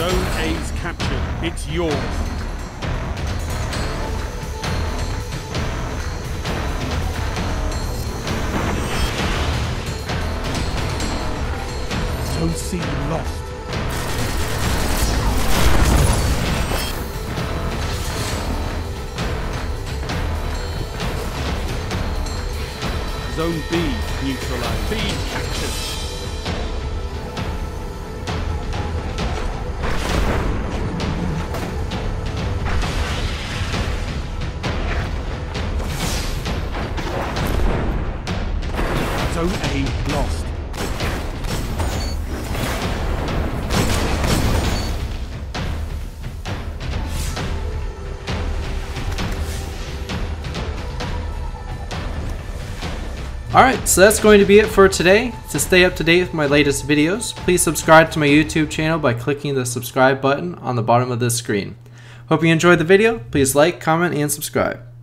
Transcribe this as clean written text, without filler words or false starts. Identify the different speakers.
Speaker 1: Zone A's captured. It's yours. Zone C lost. Zone B neutralized. B captured. Zone A lost.
Speaker 2: Alright, so that's going to be it for today. To stay up to date with my latest videos, please subscribe to my YouTube channel by clicking the subscribe button on the bottom of this screen. Hope you enjoyed the video. Please like, comment, and subscribe.